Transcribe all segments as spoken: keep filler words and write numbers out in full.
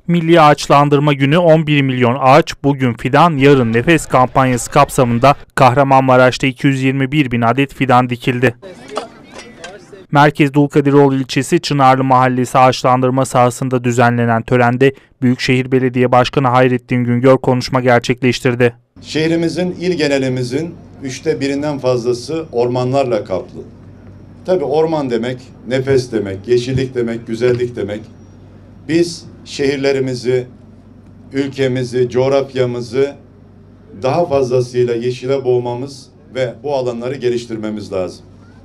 Milli Ağaçlandırma Günü on bir milyon ağaç bugün fidan yarın nefes kampanyası kapsamında Kahramanmaraş'ta iki yüz yirmi bir bin adet fidan dikildi. Merkez Dulkadiroğlu ilçesi Çınarlı Mahallesi ağaçlandırma sahasında düzenlenen törende Büyükşehir Belediye Başkanı Hayrettin Güngör konuşma gerçekleştirdi. Şehrimizin, il genelimizin üçte birinden fazlası ormanlarla kaplı. Tabii orman demek, nefes demek, yeşillik demek, güzellik demek. Biz şehirlerimizi, ülkemizi, coğrafyamızı daha fazlasıyla yeşile boğmamız ve bu alanları geliştirmemiz lazım.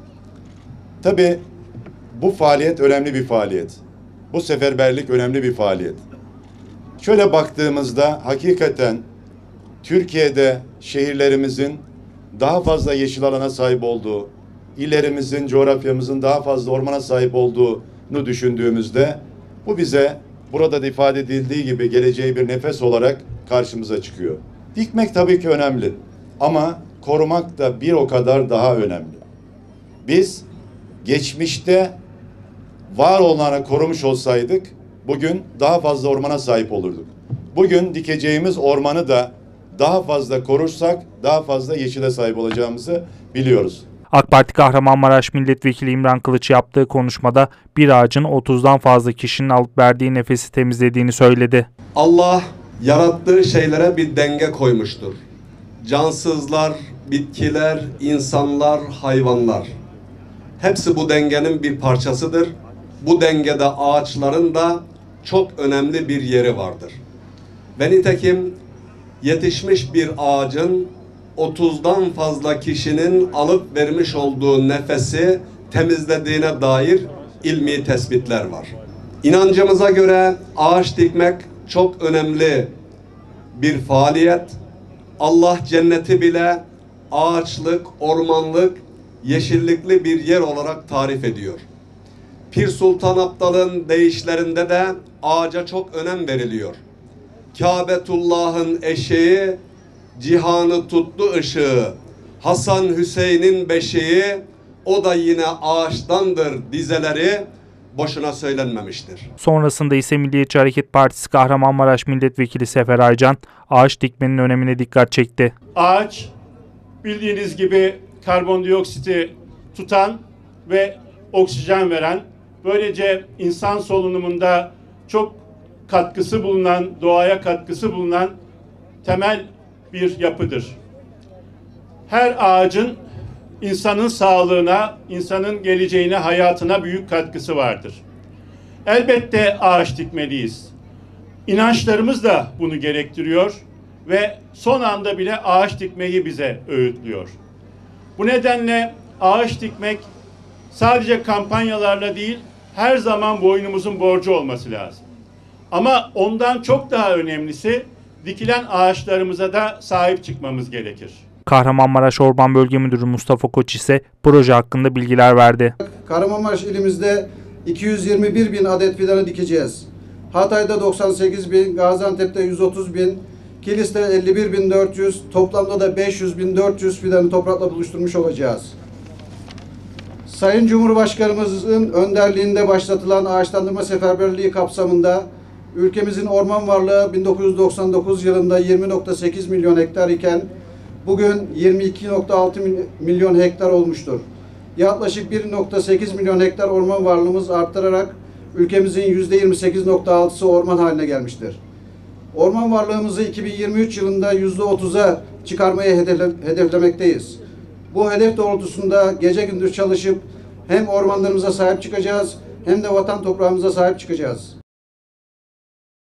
Tabii bu faaliyet önemli bir faaliyet. Bu seferberlik önemli bir faaliyet. Şöyle baktığımızda hakikaten Türkiye'de şehirlerimizin daha fazla yeşil alana sahip olduğu, illerimizin, coğrafyamızın daha fazla ormana sahip olduğunu düşündüğümüzde bu bize burada da ifade edildiği gibi geleceği bir nefes olarak karşımıza çıkıyor. Dikmek tabii ki önemli ama korumak da bir o kadar daha önemli. Biz geçmişte var olanları korumuş olsaydık bugün daha fazla ormana sahip olurduk. Bugün dikeceğimiz ormanı da daha fazla korursak daha fazla yeşile sahip olacağımızı biliyoruz. AK Parti Kahramanmaraş Milletvekili İmran Kılıç yaptığı konuşmada bir ağacın otuzdan fazla kişinin alıp verdiği nefesi temizlediğini söyledi. Allah yarattığı şeylere bir denge koymuştur. Cansızlar, bitkiler, insanlar, hayvanlar. Hepsi bu dengenin bir parçasıdır. Bu dengede ağaçların da çok önemli bir yeri vardır. Ve nitekim yetişmiş bir ağacın otuzdan fazla kişinin alıp vermiş olduğu nefesi temizlediğine dair ilmi tespitler var. İnancımıza göre ağaç dikmek çok önemli bir faaliyet. Allah cenneti bile ağaçlık, ormanlık, yeşillikli bir yer olarak tarif ediyor. Pir Sultan Abdal'ın deyişlerinde de ağaca çok önem veriliyor. Kâbetullah'ın eşeği, cihanı tuttu ışığı. Hasan Hüseyin'in beşiği, o da yine ağaçtandır dizeleri boşuna söylenmemiştir. Sonrasında ise Milliyetçi Hareket Partisi Kahramanmaraş Milletvekili Sefer Aycan ağaç dikmenin önemine dikkat çekti. Ağaç bildiğiniz gibi karbondioksiti tutan ve oksijen veren, böylece insan solunumunda çok katkısı bulunan, doğaya katkısı bulunan temel bir yapıdır. Her ağacın insanın sağlığına, insanın geleceğine, hayatına büyük katkısı vardır. Elbette ağaç dikmeliyiz. İnançlarımız da bunu gerektiriyor ve son anda bile ağaç dikmeyi bize öğütlüyor. Bu nedenle ağaç dikmek sadece kampanyalarla değil, her zaman boynumuzun borcu olması lazım. Ama ondan çok daha önemlisi dikilen ağaçlarımıza da sahip çıkmamız gerekir. Kahramanmaraş Orman Bölge Müdürü Mustafa Koç ise proje hakkında bilgiler verdi. Kahramanmaraş ilimizde iki yüz yirmi bir bin adet fidanı dikeceğiz. Hatay'da doksan sekiz bin, Gaziantep'te yüz otuz bin, Kilis'te elli bir bin dört yüz, toplamda da beş yüz bin dört yüz fidanı toprakla buluşturmuş olacağız. Sayın Cumhurbaşkanımızın önderliğinde başlatılan ağaçlandırma seferberliği kapsamında ülkemizin orman varlığı bin dokuz yüz doksan dokuz yılında yirmi nokta sekiz milyon hektar iken bugün yirmi iki nokta altı milyon hektar olmuştur. Yaklaşık bir nokta sekiz milyon hektar orman varlığımız arttırarak ülkemizin yüzde yirmi sekiz nokta altısı orman haline gelmiştir. Orman varlığımızı iki bin yirmi üç yılında yüzde otuza çıkarmayı hedefle hedeflemekteyiz. Bu hedef doğrultusunda gece gündüz çalışıp hem ormanlarımıza sahip çıkacağız hem de vatan toprağımıza sahip çıkacağız.